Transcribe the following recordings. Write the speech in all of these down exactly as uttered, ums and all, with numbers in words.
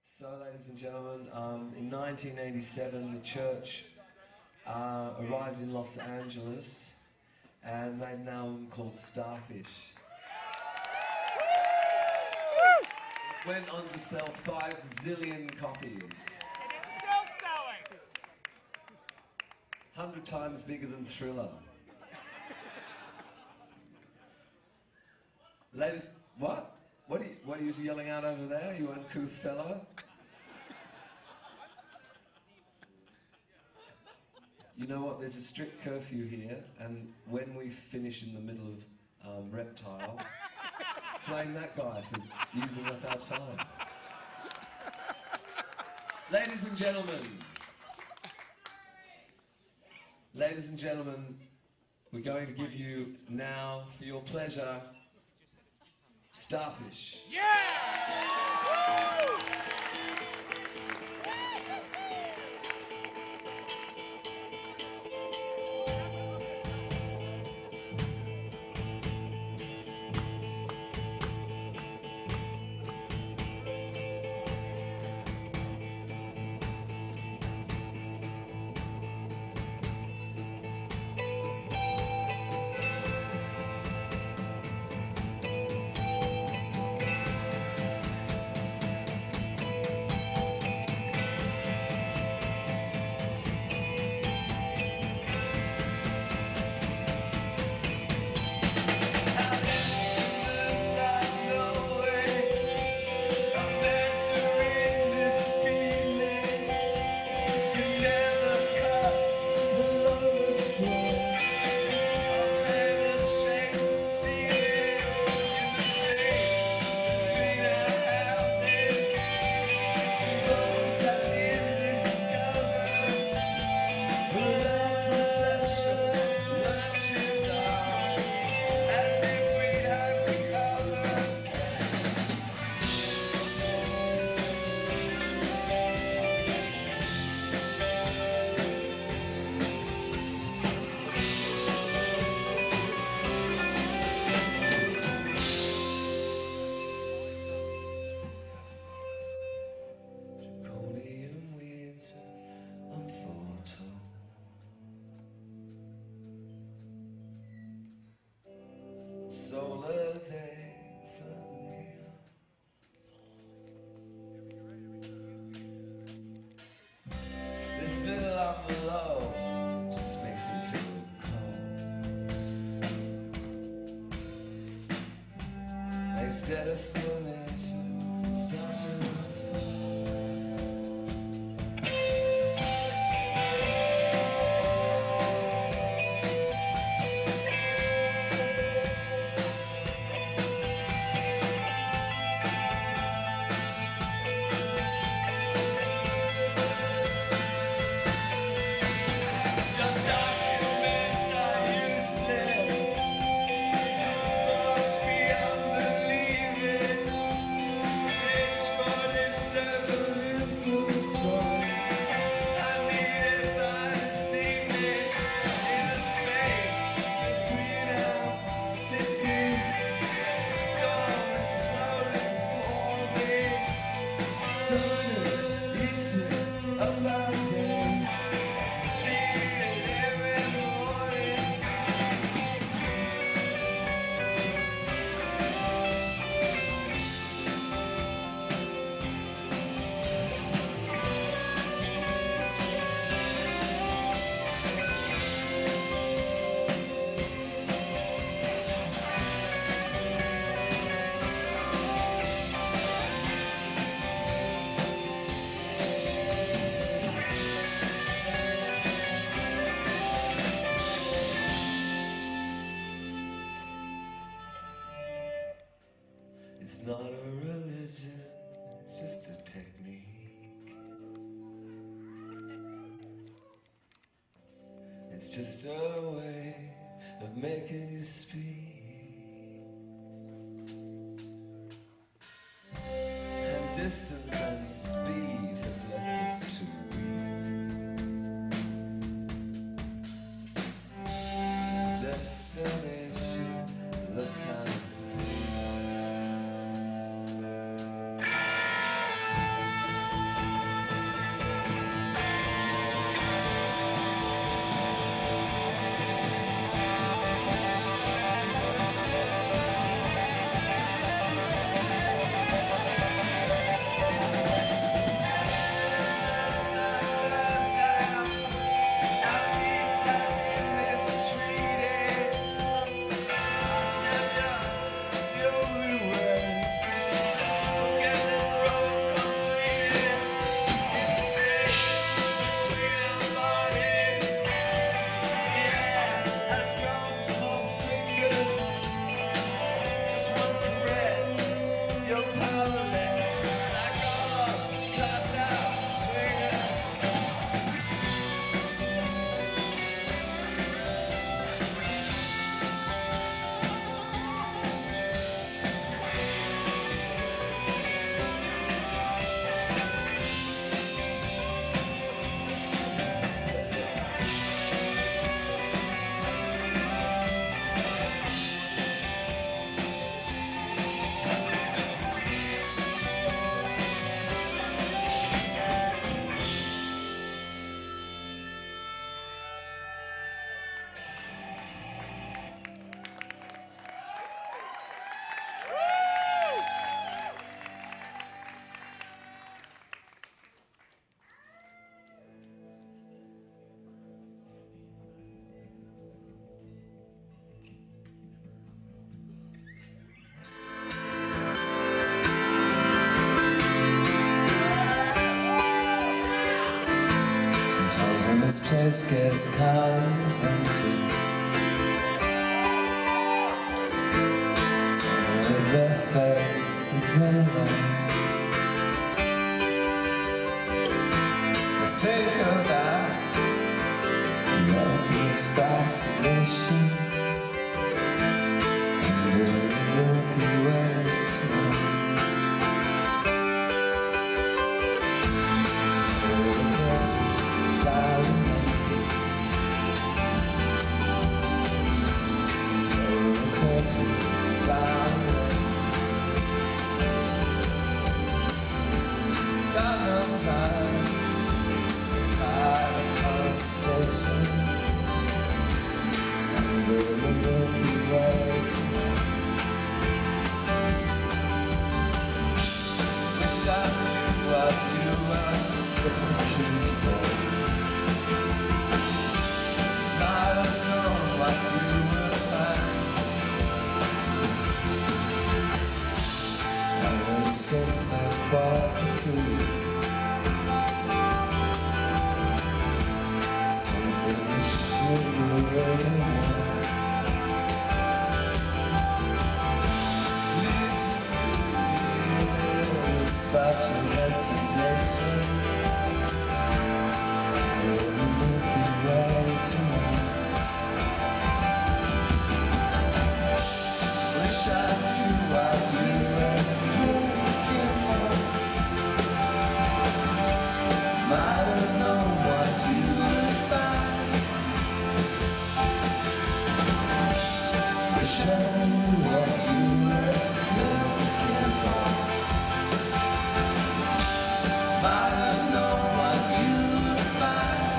So, ladies and gentlemen, um, in nineteen eighty-seven, the church uh, arrived in Los Angeles and made an album called Starfish. It went on to sell five zillion copies. And it's still selling. Hundred times bigger than Thriller. Ladies, what? What are, you, what are you yelling out over there, you uncouth fellow? You know what, there's a strict curfew here, and when we finish in the middle of um, Reptile, blame that guy for using up our time. Ladies and gentlemen, ladies and gentlemen, we're going to give you now, for your pleasure, Starfish. Yeah! Woo! Solar days are near. This little up below just makes me feel cold. Makes destination start to It's not a religion, it's just a technique. It's just a way of making you speak. And distance and speed have left us too weak. Destination, that's kind of to fly away. Got no time, kind of consultation. Under the Milky Way tonight. Wish I knew what you were looking for. Might have known what you would find. I was something quite peculiar, something shimmering white. Leads you despite your destination. Under the Milky Way tonight. Wish I knew what you were looking for. Might have known what you would find. Wish I knew what you were looking for. Might have known what you would find.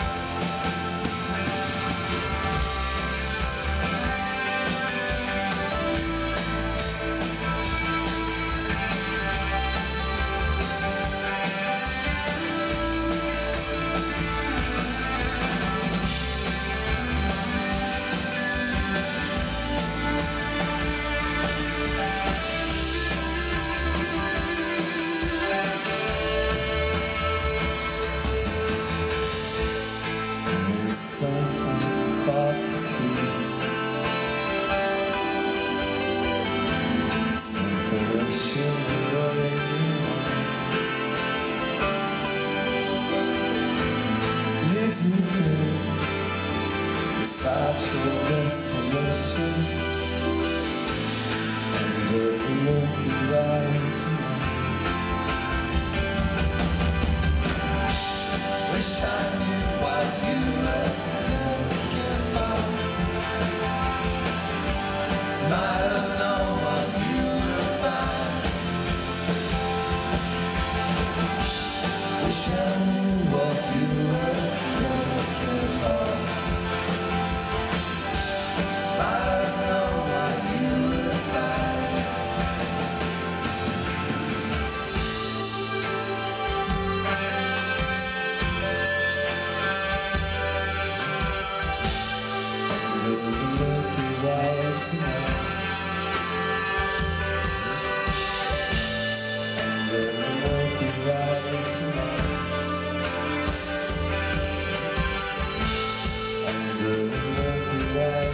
It's something quite peculiar, something shimmering white. Leads you good despite your destination. Under the Milky Way tonight. Wish I knew what you were looking for. Might have known what you would find. Wish I knew what you were looking for. Might have known what you would find. Under the Milky Way tonight. Under the Milky Way tonight. Under the Milky Way.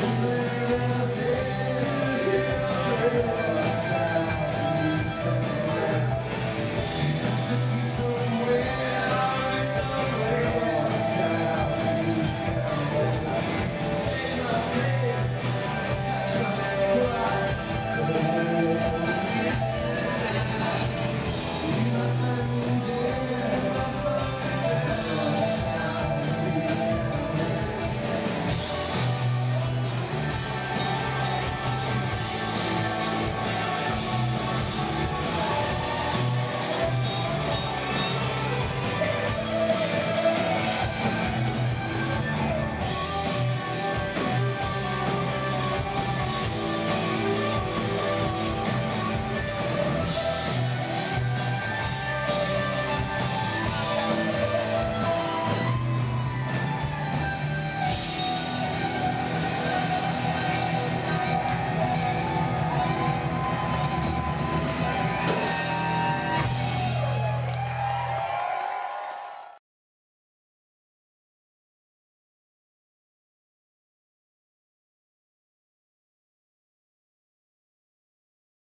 There